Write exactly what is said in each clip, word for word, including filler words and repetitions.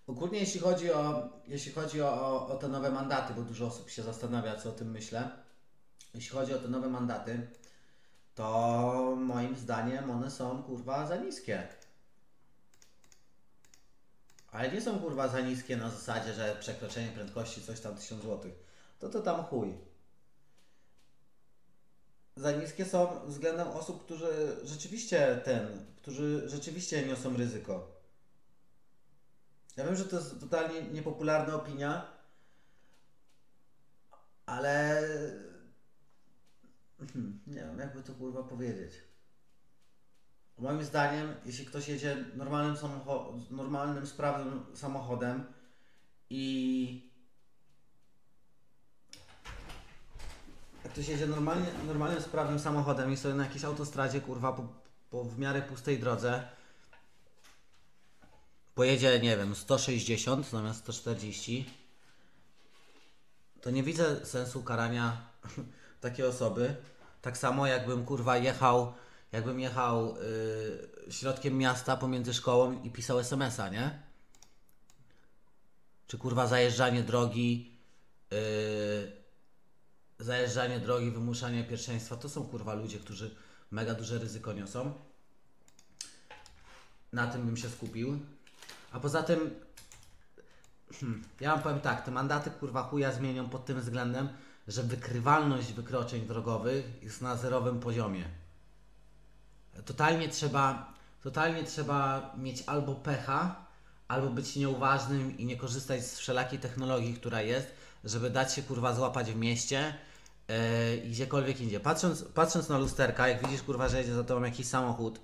Ogólnie jeśli chodzi o, jeśli chodzi o, o, o te nowe mandaty, bo dużo osób się zastanawia, co o tym myślę. Jeśli chodzi o te nowe mandaty, to moim zdaniem one są kurwa za niskie. Ale nie są kurwa za niskie na zasadzie, że przekroczenie prędkości coś tam tysiąc złotych. To to tam chuj. Za niskie są względem osób, którzy rzeczywiście ten, którzy rzeczywiście niosą ryzyko. Ja wiem, że to jest totalnie niepopularna opinia, ale hmm, nie wiem, jakby to kurwa powiedzieć. Moim zdaniem, jeśli ktoś jedzie normalnym, samocho- normalnym, sprawnym samochodem i jak ktoś jedzie normalnie, normalnym, sprawnym samochodem i sobie na jakiejś autostradzie, kurwa, po, po w miarę pustej drodze pojedzie, nie wiem, sto sześćdziesiąt zamiast sto czterdzieści, to nie widzę sensu karania takiej osoby. Tak samo jakbym kurwa jechał, jakbym jechał yy, środkiem miasta pomiędzy szkołą i pisał es em es a, nie? Czy kurwa zajeżdżanie drogi, yy, zajeżdżanie drogi, wymuszanie pierwszeństwa, to są kurwa ludzie, którzy mega duże ryzyko niosą. Na tym bym się skupił. A poza tym, hmm, ja wam powiem tak, te mandaty kurwa chuja zmienią pod tym względem, że wykrywalność wykroczeń drogowych jest na zerowym poziomie. Totalnie trzeba, totalnie trzeba mieć albo pecha, albo być nieuważnym i nie korzystać z wszelakiej technologii, która jest, żeby dać się kurwa złapać w mieście yy, i gdziekolwiek indziej. Patrząc, patrząc na lusterka, jak widzisz kurwa, że jedzie za tobą jakiś samochód,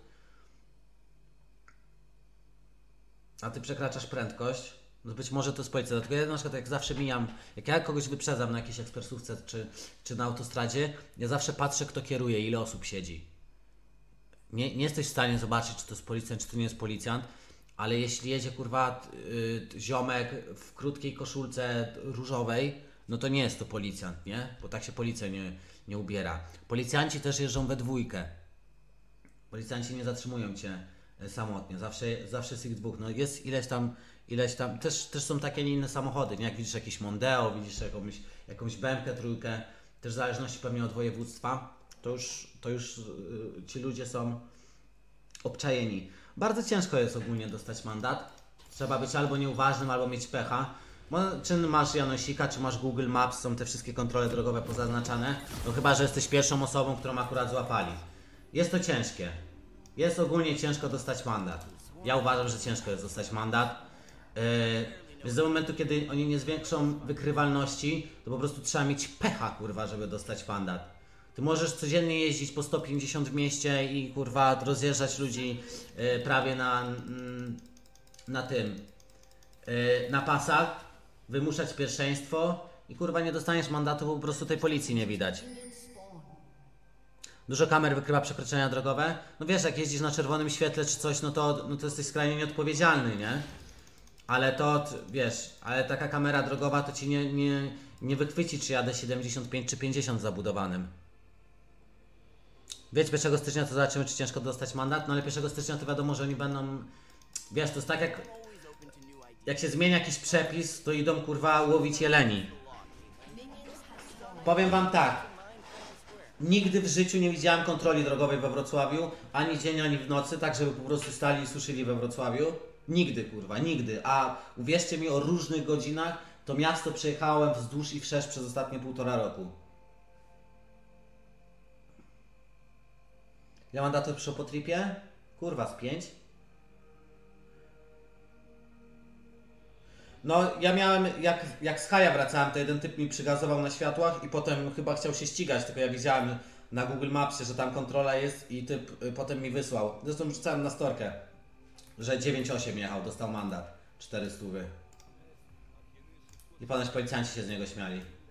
a ty przekraczasz prędkość, no być może to jest policja. Dlatego ja na przykład jak zawsze mijam, jak ja kogoś wyprzedzam na jakiejś ekspresówce czy, czy na autostradzie, ja zawsze patrzę, kto kieruje, ile osób siedzi. Nie, nie jesteś w stanie zobaczyć, czy to jest policjant, czy to nie jest policjant, ale jeśli jedzie kurwa yy, ziomek w krótkiej koszulce różowej, no to nie jest to policjant, nie? Bo tak się policja nie, nie ubiera. Policjanci też jeżdżą we dwójkę. Policjanci nie zatrzymują cię samotnie, zawsze, zawsze jest ich dwóch. No jest ileś tam, ileś tam, też, też są takie, nie inne samochody, nie? Jak widzisz jakieś Mondeo, widzisz jakąś, jakąś B M K trójkę, też w zależności pewnie od województwa, to już, to już yy, ci ludzie są obczajeni. Bardzo ciężko jest ogólnie dostać mandat. Trzeba być albo nieuważnym, albo mieć pecha. Czy masz Janosika, czy masz Google Maps, są te wszystkie kontrole drogowe pozaznaczane. No chyba, że jesteś pierwszą osobą, którą akurat złapali. Jest to ciężkie. Jest ogólnie ciężko dostać mandat. Ja uważam, że ciężko jest dostać mandat. Yy, więc do momentu, kiedy oni nie zwiększą wykrywalności, to po prostu trzeba mieć pecha, kurwa, żeby dostać mandat. Ty możesz codziennie jeździć po sto pięćdziesiąt w mieście i kurwa rozjeżdżać ludzi yy, prawie na, mm, na tym, yy, na pasach, wymuszać pierwszeństwo i kurwa nie dostaniesz mandatu, bo po prostu tej policji nie widać. Dużo kamer wykrywa przekroczenia drogowe. No wiesz, jak jeździsz na czerwonym świetle czy coś, no to, no to jesteś skrajnie nieodpowiedzialny, nie? Ale to, wiesz, ale taka kamera drogowa to ci nie, nie, nie wychwyci, czy jadę siedemdziesiąt pięć czy pięćdziesiąt zabudowanym. Wiesz, pierwszego stycznia to zobaczymy, czy ciężko dostać mandat, no ale pierwszego stycznia to wiadomo, że oni będą... Wiesz, to jest tak jak... Jak się zmienia jakiś przepis, to idą kurwa łowić jeleni. Powiem wam tak. Nigdy w życiu nie widziałem kontroli drogowej we Wrocławiu, ani dzień, ani w nocy, tak żeby po prostu stali i suszyli we Wrocławiu. Nigdy, kurwa, nigdy. A uwierzcie mi, o różnych godzinach to miasto przejechałem wzdłuż i wszerz przez ostatnie półtora roku. Ja mam datę przy po tripie? Kurwa, z pięć. No, ja miałem, jak, jak z Haja wracałem, to jeden typ mi przygazował na światłach i potem chyba chciał się ścigać, tylko ja widziałem na Google Mapsie, że tam kontrola jest i typ y, potem mi wysłał. Zresztą rzucałem na storkę, że dziewięć osiem jechał, dostał mandat, czterysta. I ponoć policjanci się z niego śmiali.